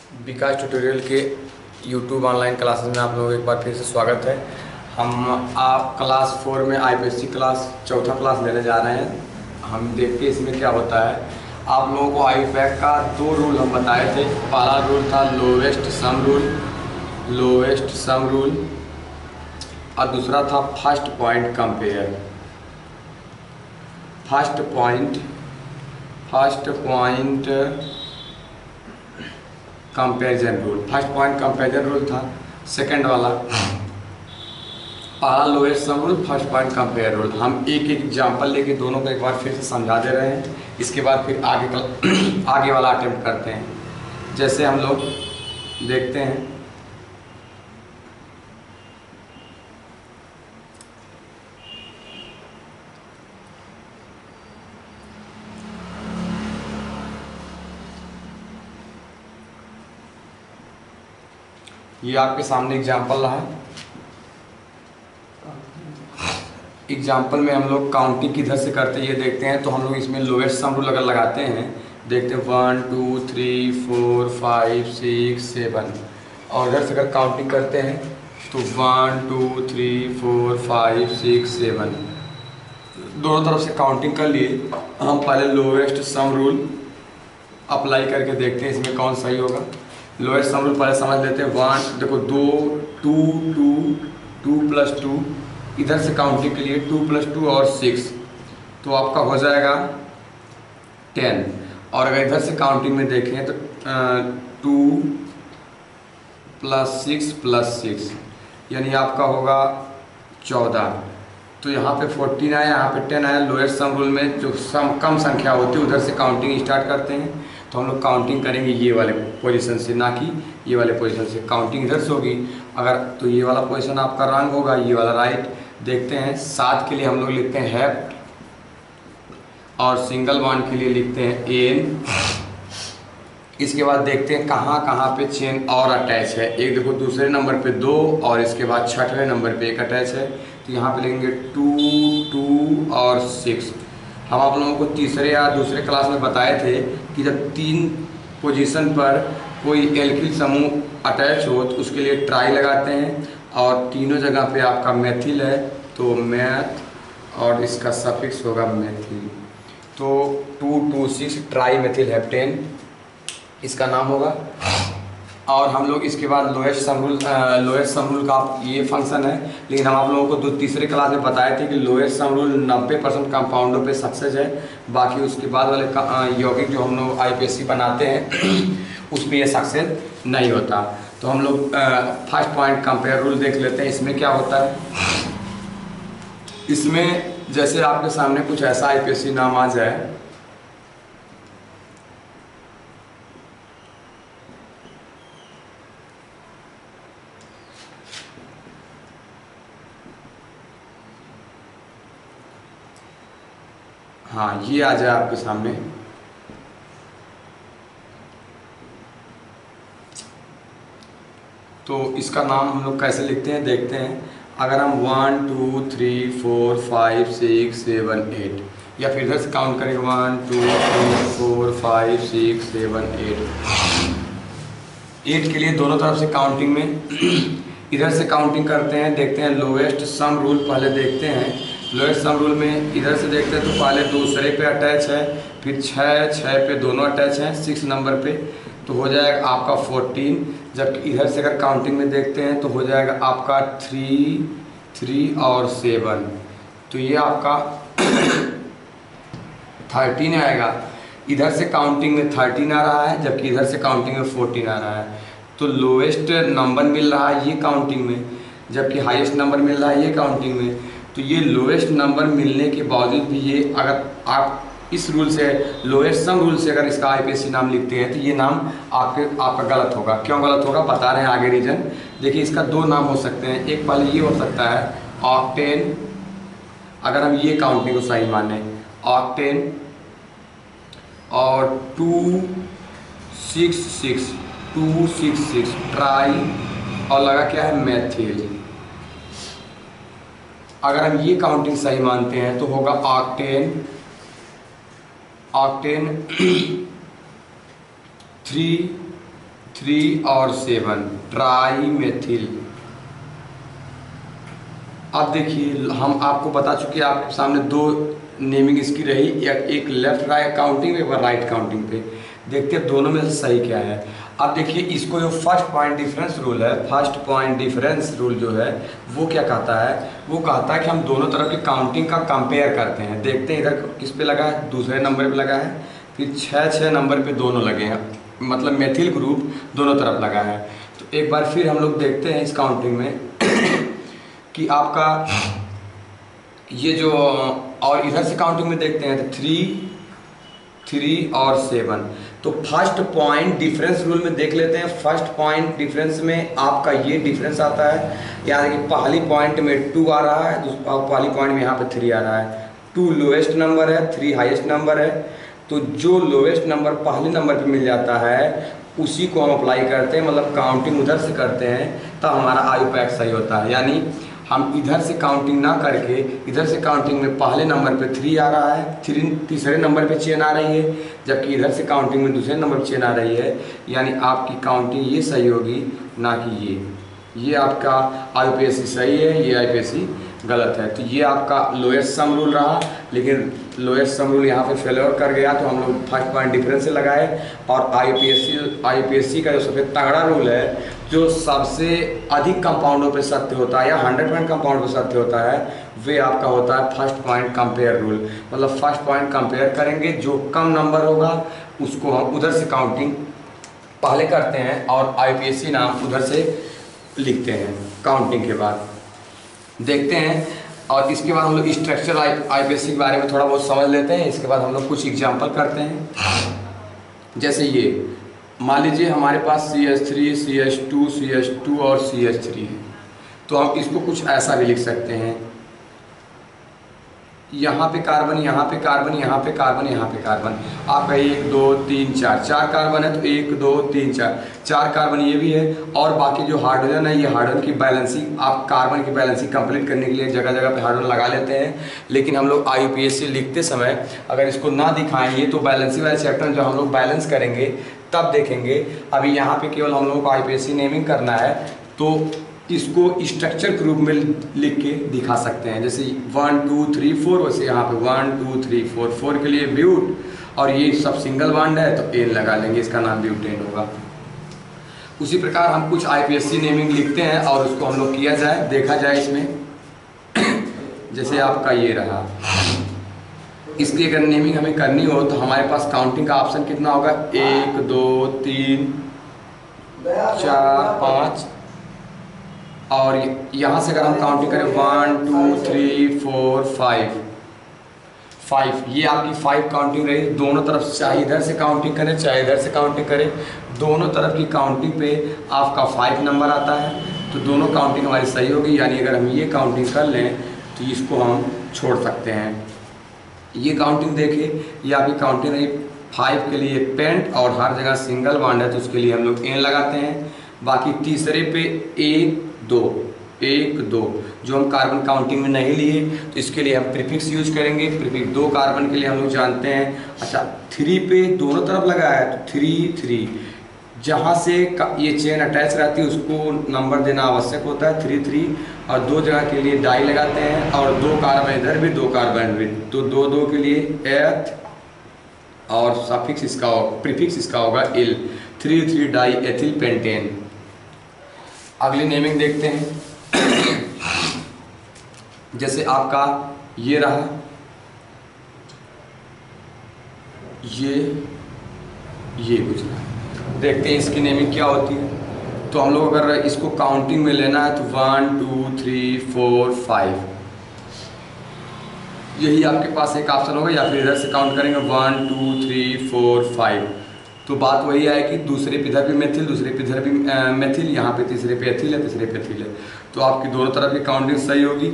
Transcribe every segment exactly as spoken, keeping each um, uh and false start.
विकास tutorial के YouTube online classes में आप लोगों को एक बार फिर से स्वागत है। हम आप क्लास फोर में I P S C class चौथा क्लास लेने जा रहे हैं। हम देखते हैं इसमें क्या होता है। आप लोगों को आई यू पैक का दो रूल हम बताए थे। पहला रूल था lowest sum rule lowest sum rule और दूसरा था first point compare first point first point comparison rule first point comparison rule था सेकंड वाला। पहला lowest sum rule, first point compare rule. हम एक एक एग्जांपल लेके दोनों को एक बार फिर से समझा दे रहे हैं। इसके बाद फिर आगे का आगे वाला अटेम्प्ट करते हैं। जैसे हम लोग देखते हैं, ये आपके सामने एग्जाम्पल रहा। एग्जाम्पल में हम लोग काउंटिंग किधर से करते हैं ये देखते हैं। तो हम लोग इसमें लोएस्ट सम रूल अगर लगाते हैं, देखते हैं one two three four five six seven, और इधर से अगर काउंटिंग करते हैं तो one two three four five six seven, दोनों तरफ से काउंटिंग कर लिए। हम पहले लोएस्ट सम रूल अप्लाई करके देखते हैं इसमें कौन सही होगा। लोएस्ट सम रूल पहले समझ लेते हैं। वन देखो, दो two two two plus two, इधर से काउंटिंग के लिए टू प्लस टू और सिक्स, तो आपका हो जाएगा टेन। और अगर इधर से काउंटिंग में देखें तो two plus six plus six, यानी आपका होगा चौदह। तो यहाँ पे फोर्टीन आया, यहाँ पे टेन आया। लोएस्ट सम रूल में जो सम कम संख्या होती है उधर से काउंटिंग स्टार्ट करते हैं। तो हम लोग काउंटिंग करेंगे ये वाले पोजीशन से, ना कि ये वाले पोजीशन से। काउंटिंग इधर से होगी अगर, तो ये वाला पोजीशन आपका रॉन्ग होगा, ये वाला राइट। देखते हैं सात के लिए हम लोग लिखते हैं हैव, और सिंगल वन के लिए लिखते हैं एन। इसके बाद देखते हैं कहाँ कहाँ पे चेन और अटैच है। एक देखो, दूसरे नंबर पे दो, और इसके बाद छठवें नंबर पे एक अटैच है। तो यहाँ पे लिखेंगे टू टू और सिक्स। हम आप लोगों को तीसरे या दूसरे क्लास में बताए थे कि जब तीन पोजीशन पर कोई एल्किल समूह अटैच हो तो उसके लिए ट्राई लगाते हैं, और तीनों जगह पे आपका मेथिल है तो मैथ, और इसका सफिक्स होगा मेथिल। तो two two six tri methyl heptane इसका नाम होगा। और हम लोग इसके बाद lowest sum rule lowest sum rule का ये फंक्शन है। लेकिन हम आप लोगों को दो तीसरे क्लास में बताए थे कि लोएस्ट सम रूल नब्बे परसेंट कंपाउंडों पे सक्सेस है। बाकी उसके बाद वाले यौगिक जो हम लोग आई पी एस सी बनाते हैं उस पर ये सक्सेस नहीं होता। तो हम लोग फर्स्ट पॉइंट कंपेयर रूल देख लेते हैं। इसमें क्या होता है, इसमें जैसे आपके सामने कुछ ऐसा आई पी एस सी नाम आ जाए, हाँ ये आ जाए आपके सामने, तो इसका नाम हम लोग कैसे लिखते हैं देखते हैं। अगर हम one two three four five six seven eight, या फिर इधर से काउंट करेंगे one two three four five six seven eight. Eight के लिए दोनों तरफ से काउंटिंग में इधर से काउंटिंग करते हैं। देखते हैं लोएस्ट सम रूल पहले देखते हैं। लोएस्ट सम रूल में इधर से देखते हैं तो पहले दूसरे पे अटैच है, फिर छः छः पे दोनों अटैच हैं सिक्स नंबर पे, तो हो जाएगा आपका फोर्टीन। जबकि इधर से अगर काउंटिंग में देखते हैं तो हो जाएगा आपका थ्री थ्री और सेवन, तो ये आपका थर्टीन आएगा। इधर से काउंटिंग में थर्टीन आ रहा है, जबकि इधर से काउंटिंग में फोर्टीन आ रहा है। तो लोएस्ट नंबर मिल रहा है ये काउंटिंग में, जबकि हाईएस्ट नंबर मिल रहा है ये काउंटिंग में। तो ये लोएस्ट नंबर मिलने के बावजूद भी ये, अगर आप इस रूल से लोएस्ट सम रूल से अगर इसका आई पी एस सी नाम लिखते हैं तो ये नाम आपके आपका गलत होगा। क्यों गलत होगा बता रहे हैं आगे रीजन। देखिए इसका दो नाम हो सकते हैं। एक पहले ये हो सकता है ऑक्टेन, अगर हम ये काउंटिंग को सही माने, ऑक्टेन, और two six six two six six tri, और लगा क्या है मेथिल। अगर हम ये काउंटिंग सही मानते हैं तो होगा ऑक्टेन ऑक्टेन थ्री थ्री और सेवन ट्राई मेथिल। अब देखिए हम आपको बता चुके हैं, आपके सामने दो नेमिंग इसकी रही, एक लेफ्ट राइट काउंटिंग, एक बार राइट काउंटिंग पे। देखते हैं दोनों में से सही क्या है। अब देखिए इसको जो फर्स्ट पॉइंट डिफरेंस रूल है, फर्स्ट पॉइंट डिफरेंस रूल जो है वो क्या कहता है, वो कहता है कि हम दोनों तरफ की काउंटिंग का कंपेयर करते हैं। देखते हैं इधर किस पे लगा है, दूसरे नंबर पे लगा है, फिर छः छः नंबर पे दोनों लगे हैं, मतलब मेथिल ग्रुप दोनों तरफ लगा है। तो एक बार फिर हम लोग देखते हैं इस काउंटिंग में कि आपका ये जो, और इधर से काउंटिंग में देखते हैं तो थ्री थ्री और सेवन। तो फर्स्ट पॉइंट डिफरेंस रूल में देख लेते हैं। फर्स्ट पॉइंट डिफरेंस में आपका ये डिफरेंस आता है, यानी कि पहली पॉइंट में टू आ रहा है, पहली पॉइंट में यहाँ पे थ्री आ रहा है। टू लोएस्ट नंबर है, थ्री हाईएस्ट नंबर है। तो जो लोएस्ट नंबर पहले नंबर पे मिल जाता है उसी को हम अप्लाई करते हैं, मतलब काउंटिंग उधर से करते हैं, तब हमारा आयुपैक सही होता है। यानी हम इधर से काउंटिंग ना करके इधर से काउंटिंग में पहले नंबर पे थ्री आ रहा है, थ्री तीसरे नंबर पे चेन आ रही है, जबकि इधर से काउंटिंग में दूसरे नंबर पे चेन आ रही है, यानी आपकी काउंटिंग ये सही होगी, ना कि ये ये आपका आईयूपीएसी सही है, ये आईयूपीएसी गलत है। तो ये आपका लोएस्ट सम रूल रहा, लेकिन लोएस्ट सम रूल यहाँ पे फेलियर कर गया, तो हम लोग फर्स्ट पॉइंट डिफरेंस से लगाए। और आईयूपीएसी आईयूपीएसी का जो सबसे तगड़ा रूल है, जो सबसे अधिक कंपाउंडों पे सत्य होता है या हंड्रेड पॉइंट कंपाउंड पे सत्य होता है, वे आपका होता है फर्स्ट पॉइंट कंपेयर रूल। मतलब फर्स्ट पॉइंट कंपेयर करेंगे, जो कम नंबर होगा उसको हम उधर से काउंटिंग पहले करते हैं और आईयूपीएसी नाम उधर से लिखते हैं काउंटिंग के बाद। देखते हैं, और इसके बाद हम लोग स्ट्रक्चर आईयूपीएसी के बारे में थोड़ा बहुत समझ लेते हैं। इसके बाद हम लोग कुछ एग्जाम्पल करते हैं। जैसे ये मान लीजिए हमारे पास C H three, C H two, C H two और सी एच थ्री है, तो हम इसको कुछ ऐसा भी लिख सकते हैं, यहाँ पे कार्बन, यहाँ पे कार्बन, यहाँ पे कार्बन, यहाँ पे कार्बन। आपका एक दो तीन चार, चार कार्बन है तो एक दो तीन चार, चार कार्बन ये भी है। और बाकी जो हाइड्रोजन है, ये हाइड्रोजन की बैलेंसिंग, आप कार्बन की बैलेंसिंग कंप्लीट करने के लिए जगह जगह पे हाइड्रोजन लगा लेते हैं। लेकिन हम लोग आईयूपीएसी लिखते समय अगर इसको ना दिखाएं, तो बैलेंसिंग वाले चैप्टर में जो हम लोग बैलेंस करेंगे तब देखेंगे। अभी यहाँ पे केवल हम लोगों को आईयूपीएसी नेमिंग करना है, तो इसको स्ट्रक्चर के रूप में लिख के दिखा सकते हैं। जैसे वन टू थ्री फोर, वैसे यहाँ पे one two three four, four के लिए ब्यूट, और ये सब सिंगल बॉन्ड है तो एन लगा लेंगे, इसका नाम ब्यूटेन होगा। उसी प्रकार हम कुछ आईयूपीएसी नेमिंग लिखते हैं और उसको हम लोग किया जाए, देखा जाए इसमें। जैसे आपका ये रहा, इसकी अगर नेमिंग हमें करनी हो तो हमारे पास काउंटिंग का ऑप्शन कितना होगा, एक दो तीन चार पाँच, और यहाँ से अगर हम काउंटिंग करें one two three four five, five, ये आपकी फाइव काउंटिंग रही। दोनों तरफ चाहे इधर से काउंटिंग करें चाहे इधर से काउंटिंग करें, दोनों तरफ की काउंटिंग पे आपका फाइव नंबर आता है, तो दोनों काउंटिंग हमारी सही होगी। यानी अगर हम ये काउंटिंग कर लें तो इसको हम छोड़ सकते हैं। ये काउंटिंग देखिए, ये आपकी काउंटिंग रही फाइव के लिए पेंट, और हर जगह सिंगल बॉन्ड है तो उसके लिए हम लोग एन लगाते हैं। बाकी तीसरे पे एक दो, एक दो, जो हम कार्बन काउंटिंग में नहीं लिए तो इसके लिए हम प्रीफिक्स यूज करेंगे। प्रीफिक्स दो कार्बन के लिए हम लोग जानते हैं। अच्छा, थ्री पे दोनों तरफ लगा है तो थ्री थ्री, जहाँ से ये चेन अटैच रहती है उसको नंबर देना आवश्यक होता है, थ्री थ्री। और दो जगह के लिए डाई लगाते हैं, और दो कार्बन इधर भी दो कार्बन भी, तो दो दो के लिए एथ, और सफिक्स इसका प्रीफिक्स इसका होगा L, three three di ethyl pentane. अगली नेमिंग देखते हैं। जैसे आपका ये रहा, ये ये कुछ रहा, देखते हैं इसकी नेमिंग क्या होती है। तो हम लोग अगर इसको काउंटिंग में लेना है तो one two three four five, यही आपके पास एक ऑप्शन होगा, या फिर इधर से काउंट करेंगे one two three four five. तो बात वही है कि दूसरे पे इधर भी मेथिल, दूसरे पे इधर भी मेथिल, यहाँ पे तीसरे पे एथिल है, तीसरे पे एथिल है, तो आपकी दोनों तरफ की काउंटिंग सही होगी।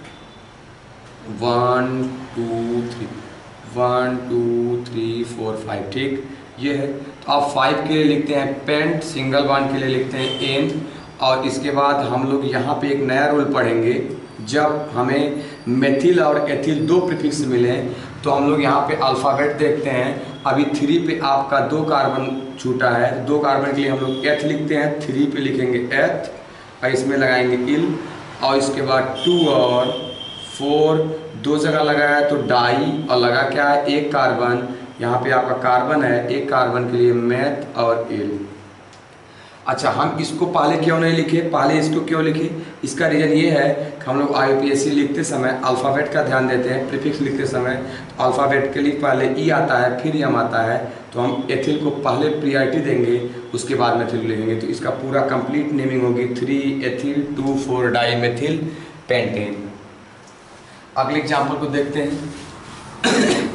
One two three, one two three four five, ठीक ये है। तो आप फाइव के लिए लिखते हैं पेंट, सिंगल बॉन्ड के लिए लिखते हैं एन। और इसके बाद हम लोग यहाँ पे एक नया रूल पढ़ेंगे, जब हमें मेथिल और एथिल दो प्रीफिक्स मिले हैं, तो हम लोग यहाँ पे अल्फ़ाबेट देखते हैं। अभी थ्री पे आपका दो कार्बन छूटा है, दो कार्बन के लिए हम लोग एथ लिखते हैं, थ्री पे लिखेंगे एथ और इसमें लगाएंगे इल, और इसके बाद टू और फोर दो जगह लगाया तो डाई, और लगा क्या है एक कार्बन, यहाँ पे आपका कार्बन है, एक कार्बन के लिए मेथ और इल। अच्छा, हम इसको पहले क्यों नहीं लिखे, पहले इसको क्यों लिखे, इसका रीज़न ये है कि हम लोग आई यू पी ए सी लिखते समय अल्फ़ाबेट का ध्यान देते हैं। प्रीफिक्स लिखते समय तो अल्फ़ाबेट के लिए पहले ई आता है फिर एम आता है, तो हम एथिल को पहले प्रियरिटी देंगे, उसके बाद मेथिल लिखेंगे। तो इसका पूरा कंप्लीट नेमिंग होगी three ethyl two four di methyl pentane. अगले एग्जाम्पल को देखते हैं।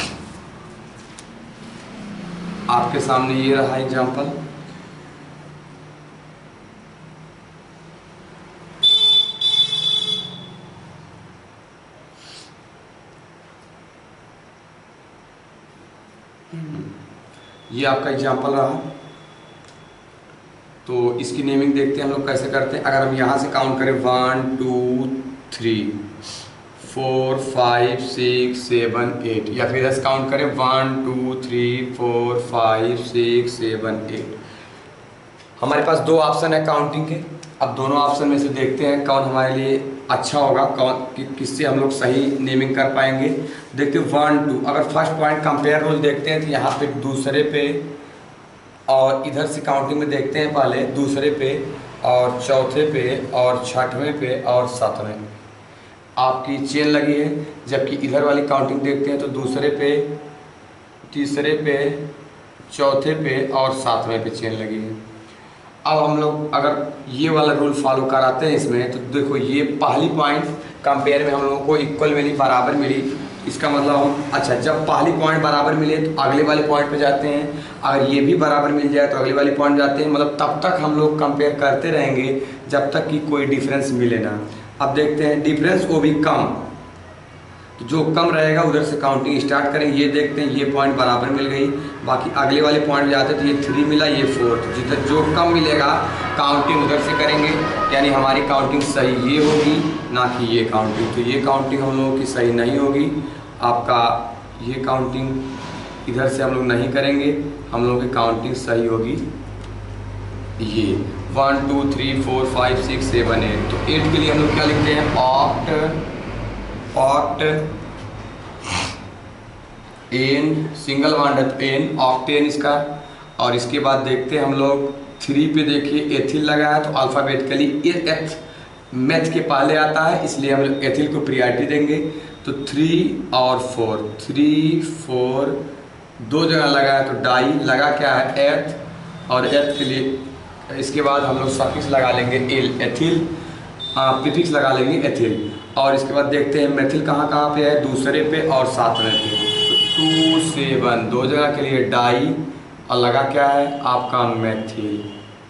आपके सामने ये रहा एग्जाम्पल। ये आपका एग्जाम्पल रहा, तो इसकी नेमिंग देखते हैं हम लोग कैसे करते हैं। अगर हम यहाँ से काउंट करें one two three four five six seven eight, या फिर ऐसे काउंट करें one two three four five six seven eight. हमारे पास दो ऑप्शन है काउंटिंग के। अब दोनों ऑप्शन में से देखते हैं कौन हमारे लिए अच्छा होगा, कौन कि, किससे हम लोग सही नेमिंग कर पाएंगे। देखते हैं वन टू, अगर फर्स्ट पॉइंट कंपेयर रूल देखते हैं तो यहाँ पे दूसरे पे, और इधर से काउंटिंग में देखते हैं पहले दूसरे पे और चौथे पे और छठवें पे और सातवें आपकी चेन लगी है। जबकि इधर वाली काउंटिंग देखते हैं तो दूसरे पे, तीसरे पे, चौथे पे और सातवें पे चेन लगी है। अब हम लोग अगर ये वाला रूल फॉलो कराते हैं इसमें, तो देखो ये पहली पॉइंट कंपेयर में हम लोगों को इक्वल मिली, बराबर मिली। इसका मतलब हम, अच्छा जब पहली पॉइंट बराबर मिले तो अगले वाले पॉइंट पे जाते हैं, अगर ये भी बराबर मिल जाए तो अगले वाले पॉइंट जाते हैं। मतलब तब तक हम लोग कंपेयर करते रहेंगे जब तक कि कोई डिफरेंस मिले ना। अब देखते हैं डिफरेंस वो भी कम, तो जो कम रहेगा उधर से काउंटिंग स्टार्ट करेंगे। ये देखते हैं ये पॉइंट बराबर मिल गई, बाकी अगले वाले पॉइंट जाते तो ये थ्री मिला, ये फोर, तो जितना जो कम मिलेगा काउंटिंग उधर से करेंगे, यानी हमारी काउंटिंग सही ये होगी ना कि ये काउंटिंग। तो ये काउंटिंग हम लोगों की सही नहीं होगी। आपका ये काउंटिंग इधर से हम लोग नहीं करेंगे, हम लोगों की काउंटिंग सही होगी ये one two three four five six seven eight. तो एट के लिए हम लोग क्या लिखते हैं, oct oct ane, single bond है तो एन, ऑक्टेन इसका। और इसके बाद देखते हैं हम लोग थ्री पे, देखिए एथिल लगा है तो अल्फ़ाबेटिकली एथ मैथ के पहले आता है, इसलिए हम लोग एथिल को प्रियरिटी देंगे। तो थ्री और फोर, थ्री फोर दो जगह लगा है तो डाई, लगा क्या है एथ, और एथ के लिए इसके बाद हम लोग सफिक्स लगा लेंगे एल, एथिल, प्रीफिक्स लगा लेंगे एथिल। और इसके बाद देखते हैं मेथिल कहाँ कहाँ पे है, दूसरे पे और सातवें पे। तो टू सेवन दो जगह के लिए डाई, और लगा क्या है आपका मेथिल।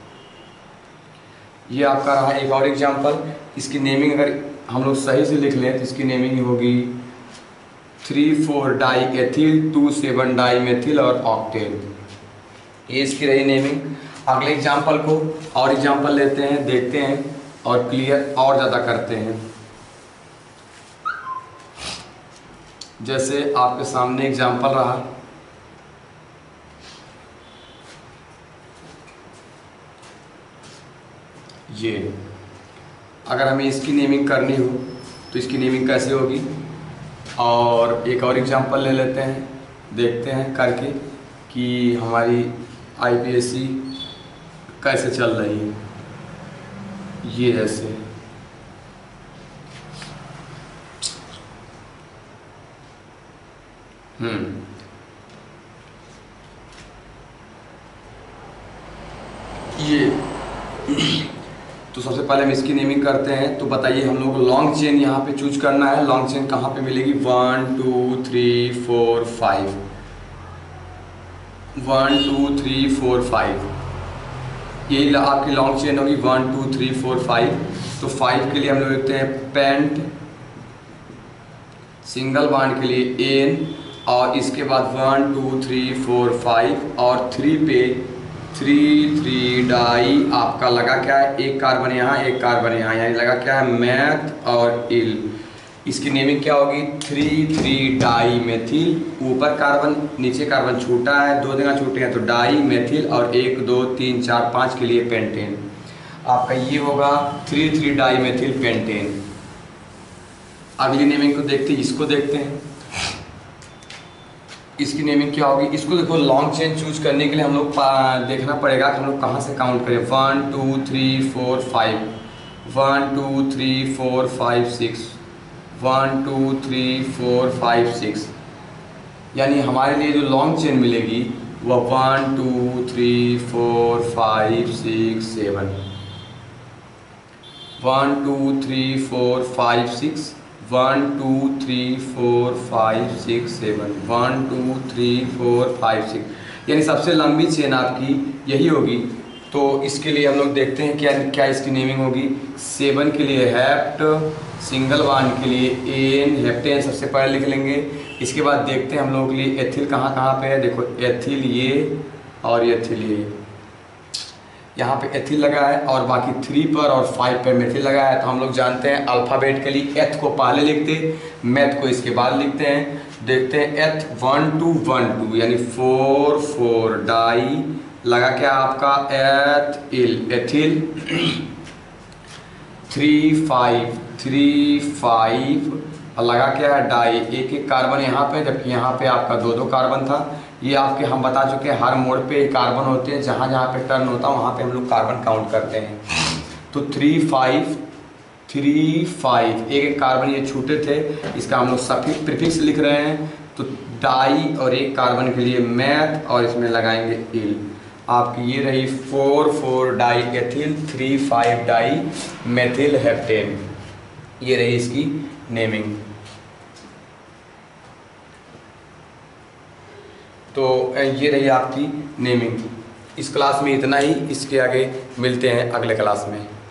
ये आपका रहा एक और एग्जांपल। इसकी नेमिंग अगर हम लोग सही से लिख लें तो इसकी नेमिंग होगी three four di ethyl two seven di methyl और ऑक्टेन। ये इसकी रही नेमिंग। अगले एग्जांपल को और एग्जांपल लेते हैं, देखते हैं और क्लियर और ज़्यादा करते हैं। जैसे आपके सामने एग्जांपल रहा, ये अगर हमें इसकी नेमिंग करनी हो तो इसकी नेमिंग कैसे होगी। और एक और एग्जांपल ले लेते हैं, देखते हैं करके कि हमारी आई पी एस सी कैसे चल रही है। ये ऐसे हम्म ये तो सबसे पहले हम इसकी नेमिंग करते हैं। तो बताइए हम लोग को लॉन्ग चेन यहाँ पे चूज करना है। लॉन्ग चेन कहाँ पे मिलेगी, one two three four five, one two three four five, यही आपकी लॉन्ग चेन होगी one two three four five. तो फाइव के लिए हम लोग लिखते हैं पेंट, सिंगल बॉन्ड के लिए एन, और इसके बाद one two three four five, और थ्री पे थ्री थ्री डाई आपका लगा क्या है, एक कार्बन यहाँ एक कार्बन यहाँ, यानी लगा क्या है मैथ और इल। इसकी नेमिंग क्या होगी, थ्री थ्री डाई मेथिल, ऊपर कार्बन नीचे कार्बन छूटा है, दो जगह छूटे हैं तो डाई मेथिल, और एक दो तीन चार पाँच के लिए पेंटेन। आपका ये होगा three three di methyl pentane. अगली नेमिंग को देखते हैं, इसको देखते हैं इसकी नेमिंग क्या होगी। इसको देखो, लॉन्ग चेन चूज करने के लिए हम लोग देखना पड़ेगा कि हम लोग कहाँ से काउंट करें। One two three four five, one two three four five six, one two three four five six, यानी हमारे लिए जो लॉन्ग चेन मिलेगी वह one two three four five six seven, one two three four five six, one two three four five six seven, one two three four five six, यानी सबसे लंबी chain आपकी यही होगी। तो इसके लिए हम लोग देखते हैं क्या क्या इसकी नेमिंग होगी। सेवन के लिए हेप्ट, सिंगल वन के लिए एन, हेप्टेन सबसे पहले लिख लेंगे। इसके बाद देखते हैं हम लोगों के लिए एथिल कहाँ कहाँ पे है। देखो एथिल ये और एथिल ये, यहाँ पे एथिल लगा है और बाकी थ्री पर और फाइव पर मेथिल लगा है। तो हम लोग जानते हैं अल्फ़ाबेटिकली एथ को पहले लिखते, मैथ को इसके बाद लिखते हैं। देखते हैं eth one two one two यानी फोर फोर डाई लगा क्या आपका ethyl, ethyl three five three five और लगा क्या है डाई, एक एक कार्बन यहाँ पे, जबकि यहाँ पे आपका दो दो कार्बन था। ये आपके हम बता चुके हैं हर मोड़ पे कार्बन होते हैं, जहाँ जहाँ पे टर्न होता है वहाँ पे हम लोग कार्बन काउंट करते हैं। तो थ्री फाइव थ्री फाइव एक एक कार्बन ये छूटे थे, इसका हम लोग सफिक्स प्रीफिक्स लिख रहे हैं। तो डाई और एक कार्बन के लिए मैथ और इसमें लगाएंगे इल। आपकी ये रही four four di ethyl three five di methyl heptane, ये रही इसकी नेमिंग। तो ये रही आपकी नेमिंग। इस क्लास में इतना ही, इसके आगे मिलते हैं अगले क्लास में।